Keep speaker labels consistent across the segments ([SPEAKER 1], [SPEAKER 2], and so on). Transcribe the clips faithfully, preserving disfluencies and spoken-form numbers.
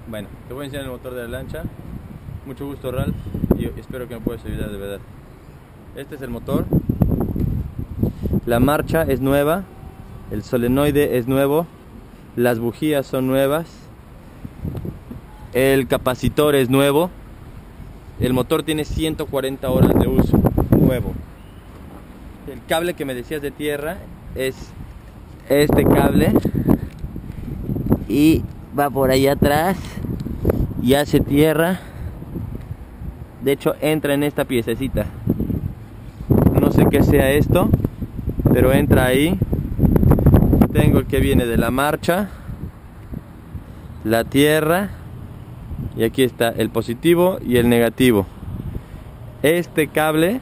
[SPEAKER 1] Bueno, te voy a enseñar el motor de la lancha. Mucho gusto, Ralph, y espero que me puedas ayudar de verdad. Este es el motor. La marcha es nueva, el solenoide es nuevo, las bujías son nuevas, el capacitor es nuevo, el motor tiene ciento cuarenta horas de uso, nuevo. El cable que me decías de tierra es este cable y va por ahí atrás y hace tierra. De hecho entra en esta piececita, no sé qué sea esto, pero entra ahí. Tengo el que viene de la marcha, la tierra, y aquí está el positivo y el negativo. Este cable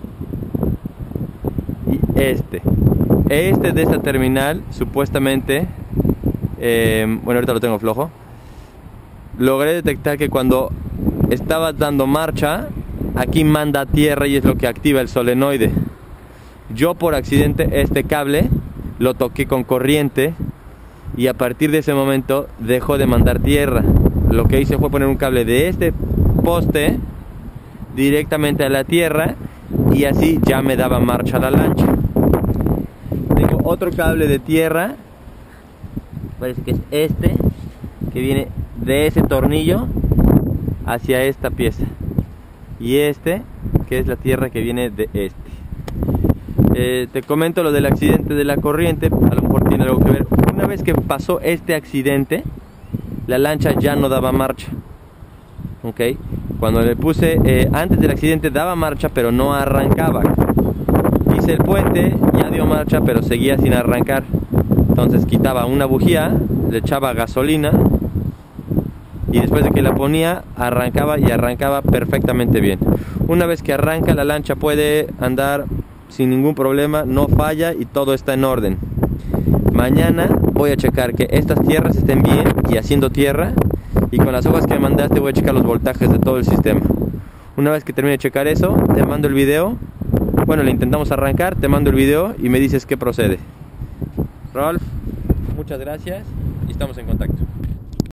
[SPEAKER 1] y este este de esta terminal supuestamente eh, bueno, ahorita lo tengo flojo. Logré detectar que cuando estaba dando marcha, aquí manda tierra y es lo que activa el solenoide. Yo por accidente este cable lo toqué con corriente y a partir de ese momento dejó de mandar tierra. Lo que hice fue poner un cable de este poste directamente a la tierra y así ya me daba marcha la lancha. Tengo otro cable de tierra, parece que es este, que viene de ese tornillo hacia esta pieza, y este que es la tierra que viene de este. Eh, te comento lo del accidente de la corriente, a lo mejor tiene algo que ver. Una vez que pasó este accidente, la lancha ya no daba marcha. Ok, cuando le puse, eh, antes del accidente daba marcha pero no arrancaba. Hice el puente, ya dio marcha pero seguía sin arrancar. Entonces quitaba una bujía, le echaba gasolina y después de que la ponía arrancaba y arrancaba perfectamente bien. Una vez que arranca, la lancha puede andar sin ningún problema, no falla y todo está en orden. Mañana voy a checar que estas tierras estén bien y haciendo tierra, y con las hojas que me mandaste voy a checar los voltajes de todo el sistema. Una vez que termine de checar eso, te mando el video. Bueno, le intentamos arrancar, te mando el video y me dices qué procede. Rolf, muchas gracias y estamos en contacto.